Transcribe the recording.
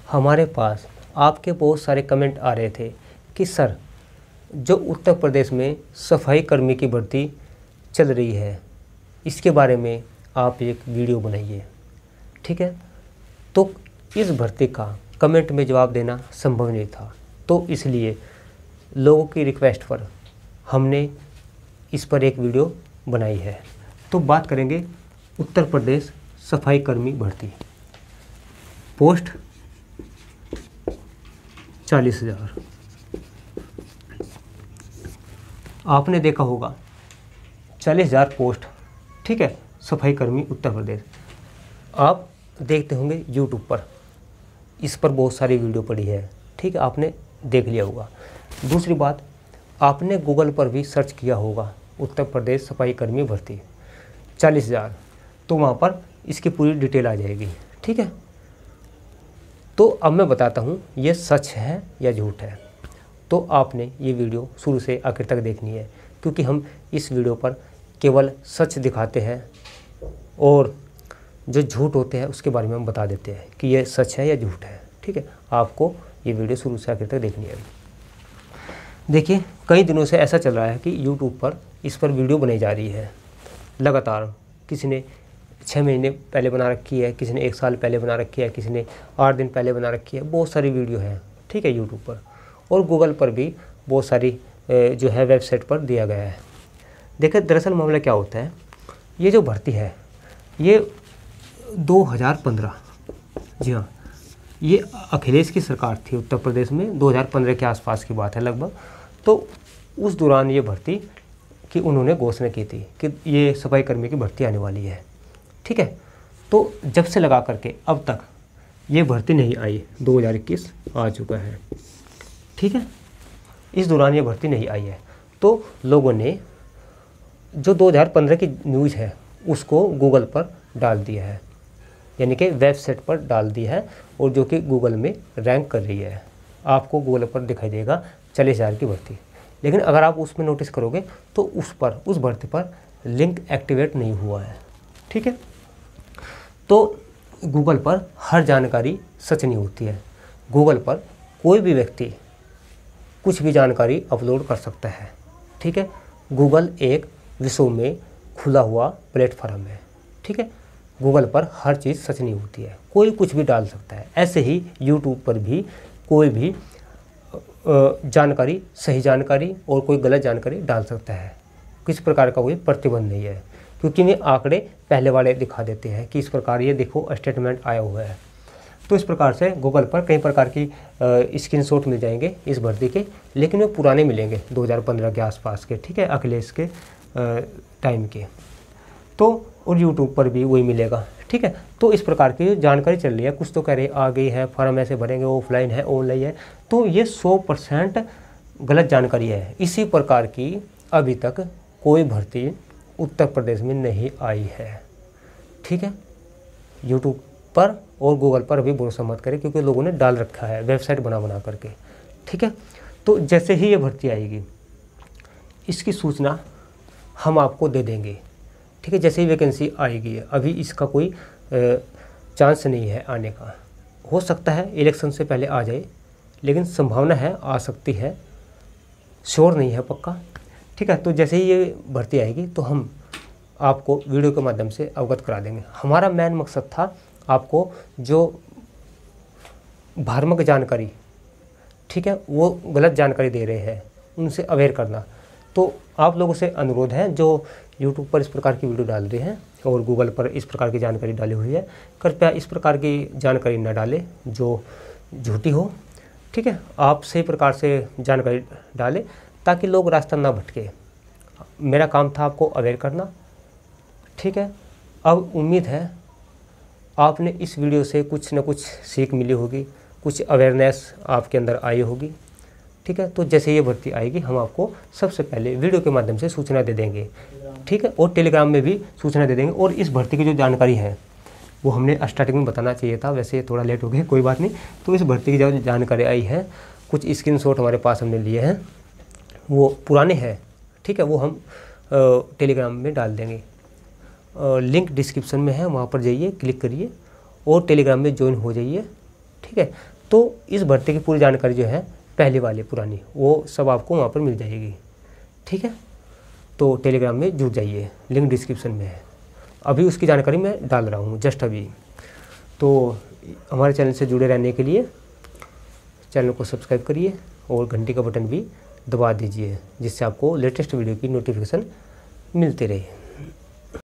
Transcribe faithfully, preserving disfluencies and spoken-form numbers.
हमारे पास आपके बहुत सारे कमेंट आ रहे थे कि सर जो उत्तर प्रदेश में सफाई कर्मी की भर्ती चल रही है इसके बारे में आप एक वीडियो बनाइए। ठीक है, तो इस भर्ती का कमेंट में जवाब देना संभव नहीं था, तो इसलिए लोगों की रिक्वेस्ट पर हमने इस पर एक वीडियो बनाई है। तो बात करेंगे उत्तर प्रदेश सफाई कर्मी भर्ती। पोस्ट चालीस हज़ार। आपने देखा होगा चालीस हज़ार पोस्ट, ठीक है, सफाई कर्मी उत्तर प्रदेश। आप देखते होंगे यूट्यूब पर, इस पर बहुत सारी वीडियो पड़ी है, ठीक है, आपने देख लिया होगा। दूसरी बात, आपने गूगल पर भी सर्च किया होगा उत्तर प्रदेश सफाई कर्मी भर्ती चालीस हज़ार, तो वहाँ पर इसकी पूरी डिटेल आ जाएगी। ठीक है, तो अब मैं बताता हूँ ये सच है या झूठ है। तो आपने ये वीडियो शुरू से आखिर तक देखनी है, क्योंकि हम इस वीडियो पर केवल सच दिखाते हैं और जो झूठ होते हैं उसके बारे में हम बता देते हैं कि ये सच है या झूठ है। ठीक है, आपको ये वीडियो शुरू से आखिर तक देखनी है। देखिए, कई दिनों से ऐसा चल रहा है कि यूट्यूब पर इस पर वीडियो बनाई जा रही है लगातार। किसी ने छः महीने पहले बना रखी है, किसी ने एक साल पहले बना रखी है, किसी ने आठ दिन पहले बना रखी है, बहुत सारी वीडियो है। ठीक है, यूट्यूब पर और गूगल पर भी बहुत सारी जो है वेबसाइट पर दिया गया है। देखिए, दरअसल मामला क्या होता है, ये जो भर्ती है ये दो हज़ार पंद्रह, जी हाँ, ये अखिलेश की सरकार थी उत्तर प्रदेश में, दो हज़ार पंद्रह के आसपास की बात है लगभग। तो उस दौरान ये भर्ती की उन्होंने घोषणा की थी कि ये सफाई कर्मी की भर्ती आने वाली है। ठीक है, तो जब से लगा करके अब तक ये भर्ती नहीं आई, दो हज़ार इक्कीस आ चुका है। ठीक है, इस दौरान ये भर्ती नहीं आई है, तो लोगों ने जो दो हज़ार पंद्रह की न्यूज़ है उसको गूगल पर डाल दिया है, यानी कि वेबसाइट पर डाल दिया है, और जो कि गूगल में रैंक कर रही है। आपको गूगल पर दिखाई देगा चालीस हज़ार की भर्ती, लेकिन अगर आप उसमें नोटिस करोगे तो उस पर उस भर्ती पर लिंक एक्टिवेट नहीं हुआ है। ठीक है, तो गूगल पर हर जानकारी सच नहीं होती है। गूगल पर कोई भी व्यक्ति कुछ भी जानकारी अपलोड कर सकता है। ठीक है, गूगल एक विश्व में खुला हुआ प्लेटफॉर्म है। ठीक है, गूगल पर हर चीज़ सच नहीं होती है, कोई कुछ भी डाल सकता है। ऐसे ही यूट्यूब पर भी कोई भी जानकारी, सही जानकारी और कोई गलत जानकारी डाल सकता है। किस प्रकार का कोई प्रतिबंध नहीं है, क्योंकि ये आंकड़े पहले वाले दिखा देते हैं कि इस प्रकार ये देखो स्टेटमेंट आया हुआ है। तो इस प्रकार से गूगल पर कई प्रकार की स्क्रीनशॉट मिल जाएंगे इस भर्ती के, लेकिन वे पुराने मिलेंगे दो हज़ार पंद्रह के आसपास के। ठीक है, अखिलेश के टाइम के। तो और यूट्यूब पर भी वही मिलेगा। ठीक है, तो इस प्रकार की जानकारी चल रही है। कुछ तो कह रहे आ गई है, फॉर्म ऐसे भरेंगे, ऑफलाइन है, ऑनलाइन है, तो ये सौ परसेंट गलत जानकारी है। इसी प्रकार की अभी तक कोई भर्ती उत्तर प्रदेश में नहीं आई है। ठीक है, यूट्यूब पर और गूगल पर अभी भरोसा मत करें, क्योंकि लोगों ने डाल रखा है वेबसाइट बना बना करके। ठीक है, तो जैसे ही ये भर्ती आएगी इसकी सूचना हम आपको दे देंगे। ठीक है, जैसे ही वैकेंसी आएगी, अभी इसका कोई चांस नहीं है आने का। हो सकता है इलेक्शन से पहले आ जाए, लेकिन संभावना है आ सकती है, श्योर नहीं है पक्का। ठीक है, तो जैसे ही ये भर्ती आएगी तो हम आपको वीडियो के माध्यम से अवगत करा देंगे। हमारा मेन मकसद था आपको जो भ्रामक जानकारी, ठीक है, वो गलत जानकारी दे रहे हैं उनसे अवेयर करना। तो आप लोगों से अनुरोध है जो यूट्यूब पर इस प्रकार की वीडियो डाल रहे हैं और गूगल पर इस प्रकार की जानकारी डाली हुई है, कृपया इस प्रकार की जानकारी न डालें जो झूठी हो। ठीक है, आप सही प्रकार से जानकारी डालें ताकि लोग रास्ता ना भटके। मेरा काम था आपको अवेयर करना। ठीक है, अब उम्मीद है आपने इस वीडियो से कुछ न कुछ सीख मिली होगी, कुछ अवेयरनेस आपके अंदर आई होगी। ठीक है, तो जैसे ये भर्ती आएगी हम आपको सबसे पहले वीडियो के माध्यम से सूचना दे देंगे। ठीक है, और टेलीग्राम में भी सूचना दे देंगे। और इस भर्ती की जो जानकारी है वो हमने स्टार्टिंग में बताना चाहिए था, वैसे थोड़ा लेट हो गया, कोई बात नहीं। तो इस भर्ती की जो जानकारी आई है, कुछ स्क्रीनशॉट हमारे पास हमने लिए हैं, वो पुराने हैं। ठीक है, वो हम टेलीग्राम में डाल देंगे। लिंक डिस्क्रिप्शन में है, वहाँ पर जाइए, क्लिक करिए और टेलीग्राम में ज्वाइन हो जाइए। ठीक है, तो इस भर्ती की पूरी जानकारी जो है पहले वाली पुरानी वो सब आपको वहाँ पर मिल जाएगी, ठीक है। तो टेलीग्राम में जुड़ जाइए, लिंक डिस्क्रिप्शन में है। अभी उसकी जानकारी मैं डाल रहा हूँ जस्ट अभी। तो हमारे चैनल से जुड़े रहने के लिए चैनल को सब्सक्राइब करिए और घंटी का बटन भी दबा दीजिए, जिससे आपको लेटेस्ट वीडियो की नोटिफिकेशन मिलती रहे।